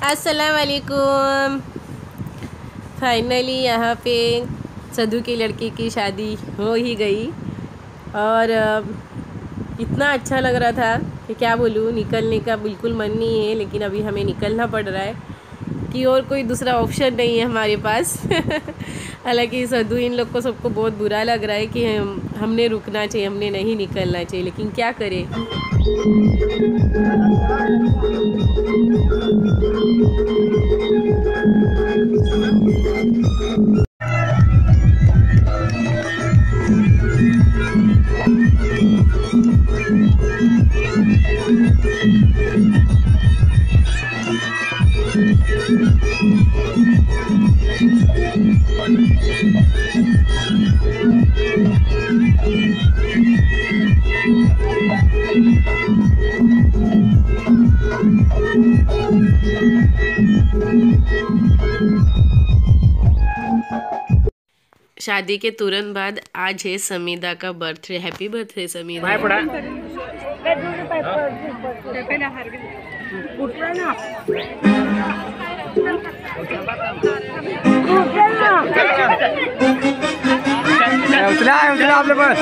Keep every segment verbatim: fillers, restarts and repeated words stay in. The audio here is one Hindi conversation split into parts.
अस्सलाम वालेकुम। फाइनली यहाँ पे सदू की लड़की की शादी हो ही गई और इतना अच्छा लग रहा था कि क्या बोलूँ, निकलने का बिल्कुल मन नहीं है, लेकिन अभी हमें निकलना पड़ रहा है कि और कोई दूसरा ऑप्शन नहीं है हमारे पास। हालांकि सदू इन लोग को सबको बहुत बुरा लग रहा है कि हम हमने रुकना चाहिए, हमने नहीं निकलना चाहिए, लेकिन क्या करें। शादी के तुरंत बाद आज है समीदा का बर्थडे। Happy birthday Samida. उतरा है उतरा आप लोग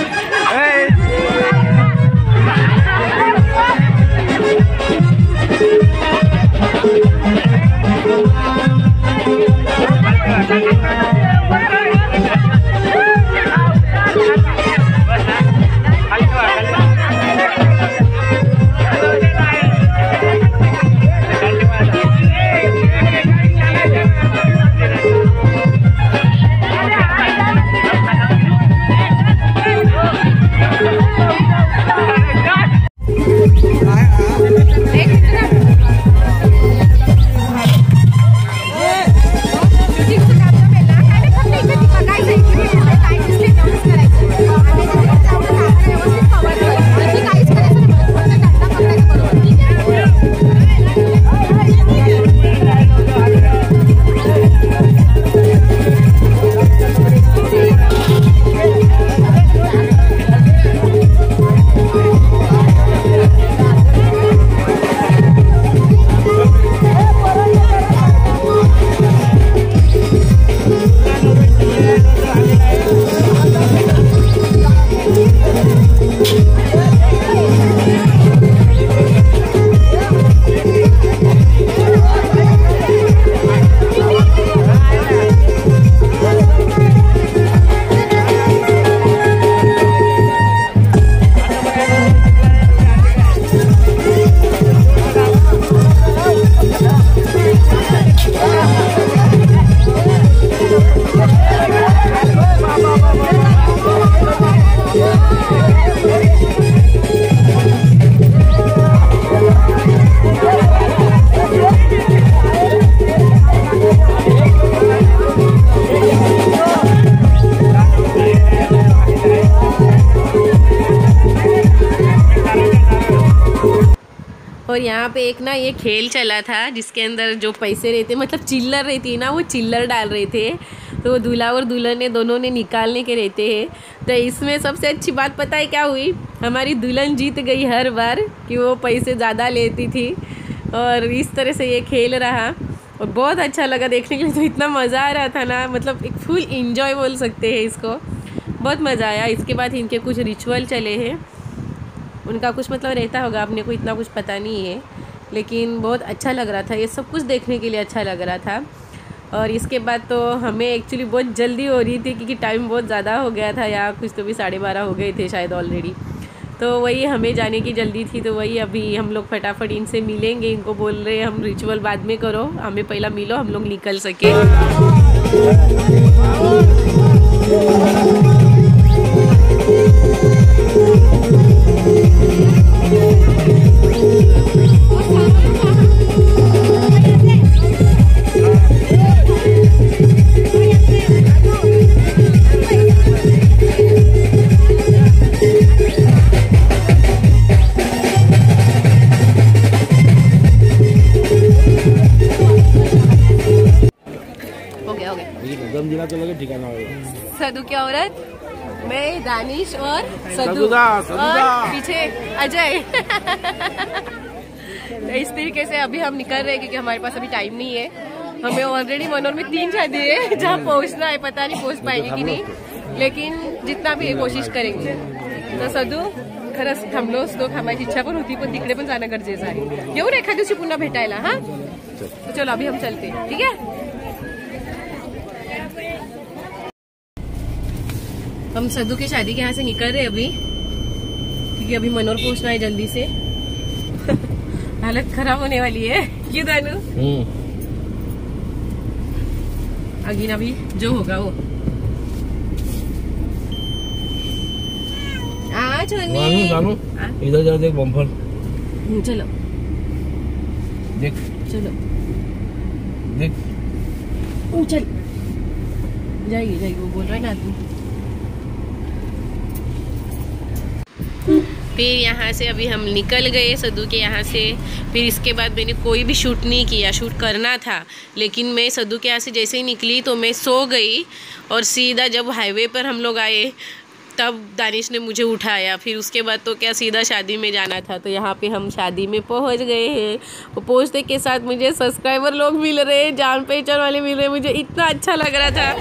और यहाँ पे एक ना ये खेल चला था जिसके अंदर जो पैसे रहते, मतलब चिल्लर रहती है ना, वो चिल्लर डाल रहे थे, तो दूल्हा और दुल्हन ने दोनों ने निकालने के रहते हैं। तो इसमें सबसे अच्छी बात पता है क्या हुई, हमारी दुल्हन जीत गई हर बार कि वो पैसे ज़्यादा लेती थी। और इस तरह से ये खेल रहा और बहुत अच्छा लगा देखने के लिए। तो इतना मज़ा आ रहा था ना, मतलब एक फुल इंजॉय बोल सकते हैं इसको, बहुत मज़ा आया। इसके बाद इनके कुछ रिचुअल चले हैं, उनका कुछ मतलब रहता होगा, अपने को इतना कुछ पता नहीं है, लेकिन बहुत अच्छा लग रहा था, ये सब कुछ देखने के लिए अच्छा लग रहा था। और इसके बाद तो हमें एक्चुअली बहुत जल्दी हो रही थी क्योंकि टाइम बहुत ज़्यादा हो गया था, या कुछ तो भी साढ़े बारह हो गए थे शायद ऑलरेडी। तो वही हमें जाने की जल्दी थी, तो वही अभी हम लोग फटाफट इनसे मिलेंगे। इनको बोल रहे हैं हम रिचुअल बाद में करो, हमें पहला मिलो, हम लोग निकल सके। गमजीला तो लगे ठिकाना होगा। सदू की औरत, मैं, दानिश और सदू सदूदा, सदूदा। और पीछे अजय। इस तरीके से अभी हम निकल रहे हैं क्योंकि हमारे पास अभी टाइम नहीं है। हमें ऑलरेडी मनोर में तीन शादी है जहाँ पहुँचना है, पता नहीं पहुँच पाएंगे कि नहीं, लेकिन जितना भी है कोशिश करेंगे। तर सदू खरंच थांबलोच तो थांबायची इच्छा पण होती, पण तिकडे पण जाणं गरजेचं आहे। येऊ रे एखाद्या दिवशी पुन्हा भेटायला। हाँ तो चलो अभी हम चलते हैं, ठीक है। हम सदू की शादी के यहाँ से निकल रहे अभी क्योंकि अभी मनोर पहुंचना है जल्दी से। हालत खराब होने वाली है क्यों दानू? अगीन अभी जो होगा वो। आ छोनी इधर जा देख बम्पर। चलो देख, चलो देख, चल जाएगी जाएगी, वो बोल रहा है ना आदमी। फिर यहाँ से अभी हम निकल गए सदू के यहाँ से। फिर इसके बाद मैंने कोई भी शूट नहीं किया, शूट करना था लेकिन मैं सदू के यहाँ से जैसे ही निकली तो मैं सो गई और सीधा जब हाईवे पर हम लोग आए तब दानिश ने मुझे उठाया। फिर उसके बाद तो क्या सीधा शादी में जाना था। तो यहाँ पे हम शादी में पहुँच गए हैं। वो पहुँचने के साथ मुझे सब्सक्राइबर लोग मिल रहे हैं, जान पहचान वाले मिल रहे हैं, मुझे इतना अच्छा लग रहा था।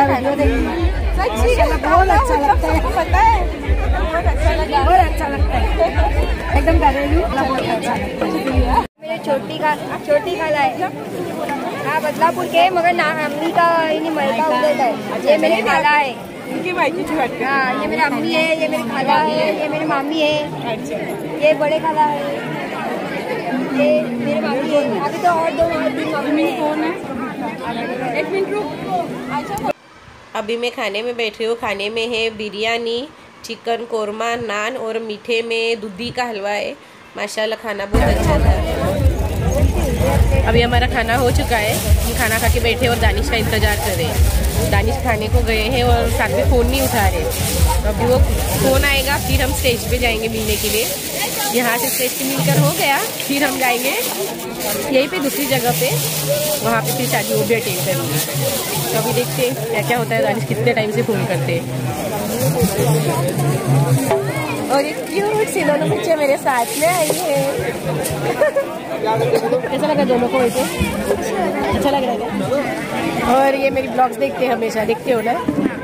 बहुत अच्छा लगता है, पता है बहुत अच्छा लगा, बहुत अच्छा लगता है, एकदम घरेलू बहुत अच्छा लगता है। मेरे छोटी का छोटी खाला है, हाँ बदलापुर के, मगर ना अम्मी का मलका उधर है। ये मेरी खाला है, हाँ ये मेरी अम्मी है, ये मेरी खाला है, ये मेरी मामी है, ये बड़े खाला है, ये मेरे मामी है। अभी तो और दो मामी कौन है? एक मिनट रुक। अभी मैं खाने में बैठ रही हूँ। खाने में है बिरयानी, चिकन कोरमा, नान और मीठे में दूधी का हलवा है। माशाल्लाह खाना बहुत अच्छा था। अभी हमारा खाना हो चुका है, हम खाना खा के बैठे और दानिश का इंतज़ार कर रहे हैं। दानिश खाने को गए हैं और साथ में फ़ोन नहीं उठा रहे। तो अभी वो फ़ोन आएगा फिर हम स्टेज पे जाएंगे मिलने के लिए। यहाँ से स्टेज पे मिलकर हो गया फिर हम जाएंगे यहीं पे दूसरी जगह पे, वहाँ पे फिर शादी वो भी अटेंड करेंगे। तो अभी देखते हैं क्या क्या होता है, दानिश कितने टाइम से फ़ोन करते हैं। और ये क्यूट सी दोनों बच्चे मेरे साथ में आई है। कैसा लगा दोनों को वैसे? अच्छा लग रहा है क्या? और ये मेरी ब्लॉग्स देखते हैं हमेशा, देखते हो ना?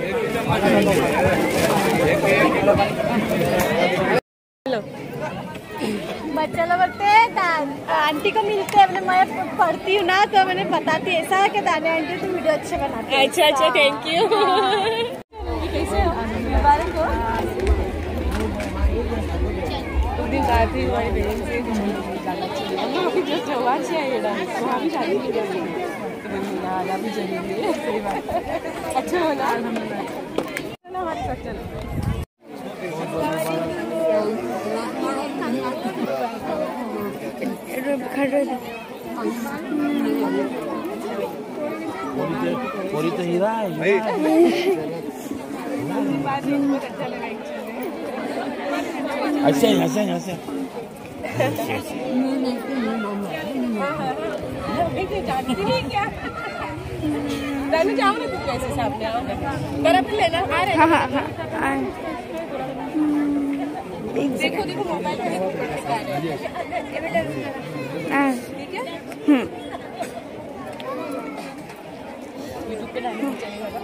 हेलो बच्चा लोग बोलते हैं आंटी को मिलते हैं, मैं पढ़ती हूँ ना तो मैंने बताती ऐसा है कि दाने आंटी तुम वीडियो अच्छे बनाती हो। अच्छा अच्छा, थैंक यू। कैसे हो? मुबारक हो। उस दिन कहा थी हमारी बहन से अभी जस्ट जवान से आई डांस, वहाँ भी शादी नहीं करेंगे तो बोली ना आना भी चलेंगे। सही बात, अच्छा हो ना, चलो हमारे साथ चलो। पूरी तो हीरा है। ऐसे ऐसे ऐसे दानू जाओ ना, तुम कैसे सामने आओ ना, फिर लेना आ रहे। हाँ हाँ हाँ, देखो देखो मोबाइल में ठीक है। यूट्यूब पे डालना चलेगा।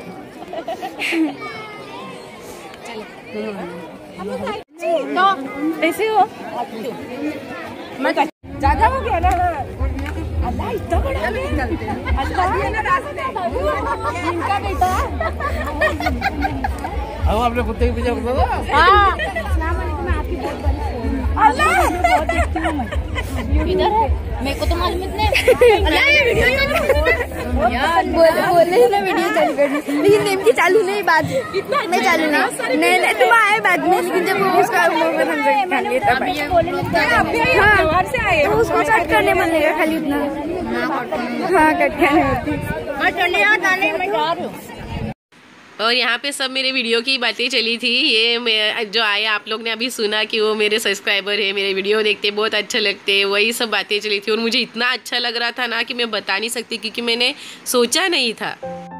चलो तो ऐसे हो, मैं ज्यादा हो गया ना। अल्लाह इतना बड़ा निकलते हैं, अल्लाह ये ना रास्ते इनका बेटा। अब आपने कुत्ते के पीछे बताओ। हाँ अस्सलाम वालेकुम, मैं आपकी बहुत बड़ी फैन हूँ। अल्लाह बहुत देखती हूँ मैं। इधर है, मेरे को तो मालूम नहीं। अल्लाह ये वीडियो यार बोल बोले ही ना वीडियो चालू कर दी, लेकिन नेम की चालू नहीं बात, मैं चालू नहीं नहीं नहीं तुम आए बाद में, लेकिन जब वो उसका मोबाइल हम लोग खा लिए तब बाहर से आए तो उसको कट करने मन लगा खाली इतना। हाँ कट करने मैं चले यहाँ जाने मैं जा रही हूँ। और यहाँ पे सब मेरे वीडियो की बातें चली थी। ये मैं जो आए आप लोग ने अभी सुना कि वो मेरे सब्सक्राइबर है, मेरे वीडियो देखते बहुत अच्छा लगते हैं, वही सब बातें चली थी। और मुझे इतना अच्छा लग रहा था ना कि मैं बता नहीं सकती क्योंकि मैंने सोचा नहीं था।